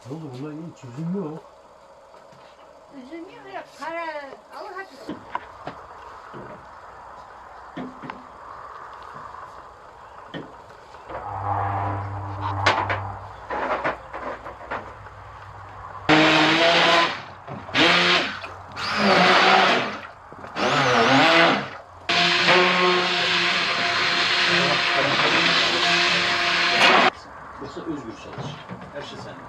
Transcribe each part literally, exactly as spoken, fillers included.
Ne oldu buna hiç üzüm yok. Üzüm yok ya. Kara al hadi. Yoksa özgür çalış. Her şey sende.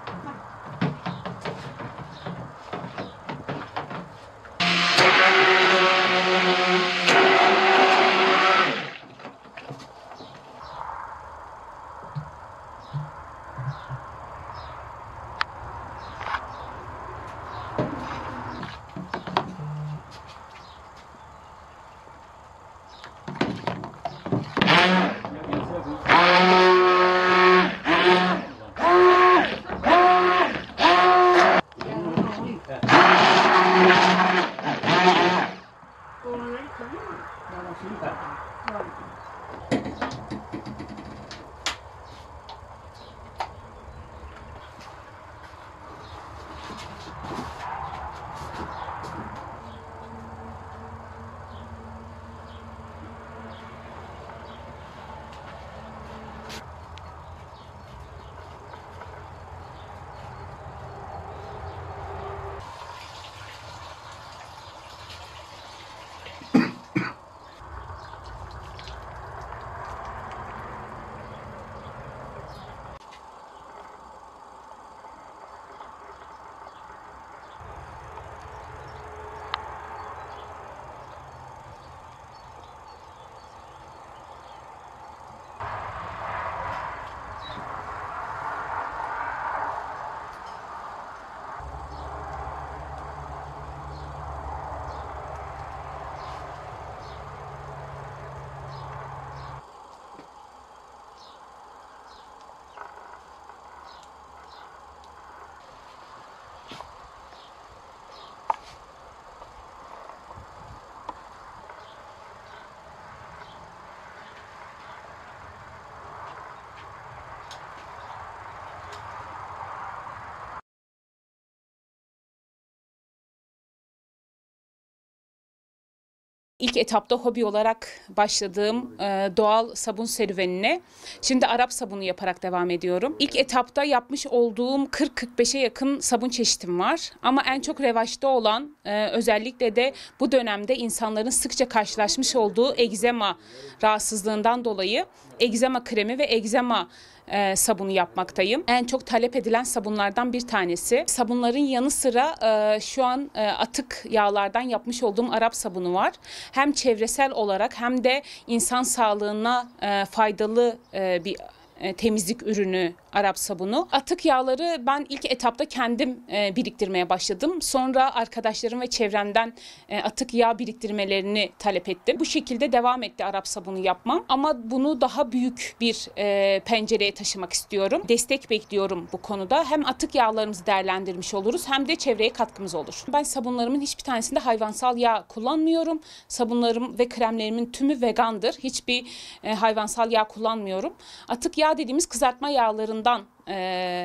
İlk etapta hobi olarak başladığım e, doğal sabun serüvenine şimdi Arap sabunu yaparak devam ediyorum. İlk etapta yapmış olduğum kırk kırk beşe yakın sabun çeşitim var. Ama en çok revaçta olan e, özellikle de bu dönemde insanların sıkça karşılaşmış olduğu egzema rahatsızlığından dolayı egzema kremi ve egzema E, sabunu yapmaktayım. En çok talep edilen sabunlardan bir tanesi. Sabunların yanı sıra e, şu an e, atık yağlardan yapmış olduğum Arap sabunu var. Hem çevresel olarak hem de insan sağlığına e, faydalı e, bir e, temizlik ürünü Arap sabunu. Atık yağları ben ilk etapta kendim e, biriktirmeye başladım. Sonra arkadaşlarım ve çevremden e, atık yağ biriktirmelerini talep ettim. Bu şekilde devam etti Arap sabunu yapmam. Ama bunu daha büyük bir e, pencereye taşımak istiyorum. Destek bekliyorum bu konuda. Hem atık yağlarımızı değerlendirmiş oluruz hem de çevreye katkımız olur. Ben sabunlarımın hiçbir tanesinde hayvansal yağ kullanmıyorum. Sabunlarım ve kremlerimin tümü vegandır. Hiçbir e, hayvansal yağ kullanmıyorum. Atık yağ dediğimiz kızartma yağlarından e,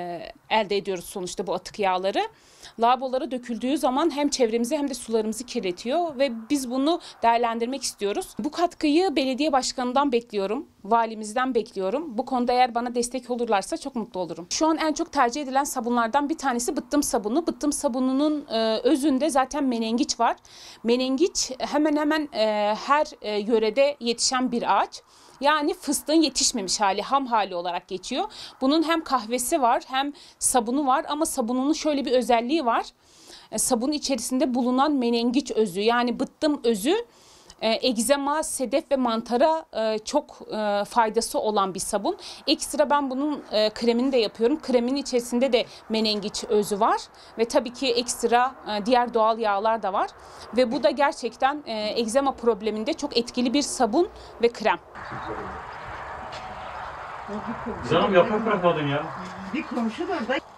elde ediyoruz sonuçta bu atık yağları. Lavabolara döküldüğü zaman hem çevremizi hem de sularımızı kirletiyor ve biz bunu değerlendirmek istiyoruz. Bu katkıyı belediye başkanından bekliyorum, valimizden bekliyorum. Bu konuda eğer bana destek olurlarsa çok mutlu olurum. Şu an en çok tercih edilen sabunlardan bir tanesi bıttım sabunu. Bıttım sabununun e, özünde zaten menengiç var. Menengiç hemen hemen e, her e, yörede yetişen bir ağaç. Yani fıstığın yetişmemiş hali, ham hali olarak geçiyor. Bunun hem kahvesi var hem sabunu var ama sabununun şöyle bir özelliği var. E, sabunun içerisinde bulunan menengiç özü yani bıttım özü e, egzema, sedef ve mantara e, çok e, faydası olan bir sabun. Ekstra ben bunun e, kremini de yapıyorum. Kremin içerisinde de menengiç özü var ve tabii ki ekstra e, diğer doğal yağlar da var. Ve bu da gerçekten e, egzema probleminde çok etkili bir sabun ve krem. Canım yaprak bırakmadın ya. Bir komşu da orada.